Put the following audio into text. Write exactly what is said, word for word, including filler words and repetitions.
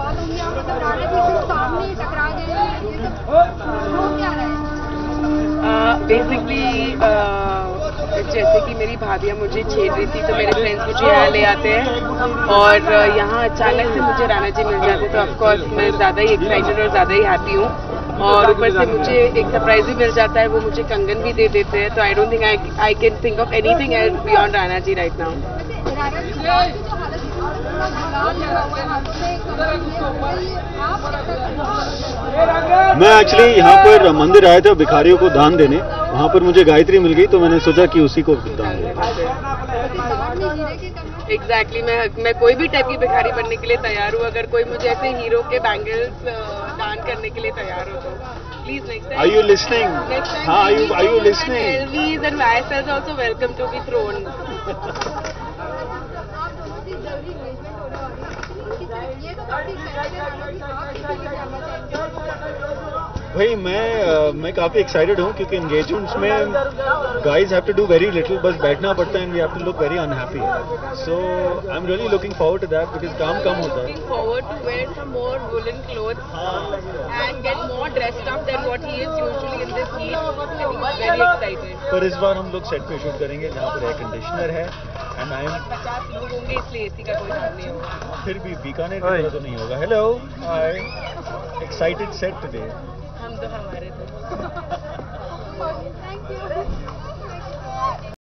बात होंगी आप टकरा रहे थे, सामने टकरा गए, ये सब हो क्या रहा है? बेसिकली जैसे कि मेरी भाभियाँ मुझे छेड़ रही थी तो मेरे फ्रेंड्स मुझे यहाँ ले आते हैं और यहाँ अचानक से मुझे राणा जी मिल जाते, तो ऑफकोर्स मैं ज़्यादा ही एक्साइटेड और ज़्यादा ही हैप्पी हूँ। और ऊपर से मुझे एक सरप्राइज भी मिल जाता है, वो मुझे कंगन भी दे देते हैं, तो I don't think I I can think of anything else beyond Rana ji right now. मैं एक्चुअली यहाँ पर मंदिर आया था भिखारियों को दान देने, वहाँ पर मुझे गायत्री मिल गई तो मैंने सोचा कि उसी को दान दे। एग्जैक्टली मैं मैं कोई भी टाइप की भिखारी बनने के लिए तैयार हूँ, अगर कोई मुझे ऐसे हीरो के बैंगल्स दान करने के लिए तैयार हो तो please next time. Are you listening? हाँ, are you are you listening? Elves and voices also welcome to be throne. भाई मैं uh, मैं काफ़ी एक्साइटेड हूँ क्योंकि एंगेजमेंट्स में guys have to do very little, बस बैठना पड़ता है and we have to look very unhappy, so I am really looking forward to that because काम कम होता है। Looking forward to wear some more woolen clothes and get more dressed up than what he is usually in this heat. And he's very excited. पर इस बार हम लोग set पे shoot करेंगे जहाँ पर एयर कंडीशनर है एंड आई एम पचास लोग होंगे इसलिए एसी का कोई काम नहीं होगा। फिर भी बीकानेर की तरह तो नहीं होगा। Hello, hi, excited set today. हम तो हमारे थे। Thank you.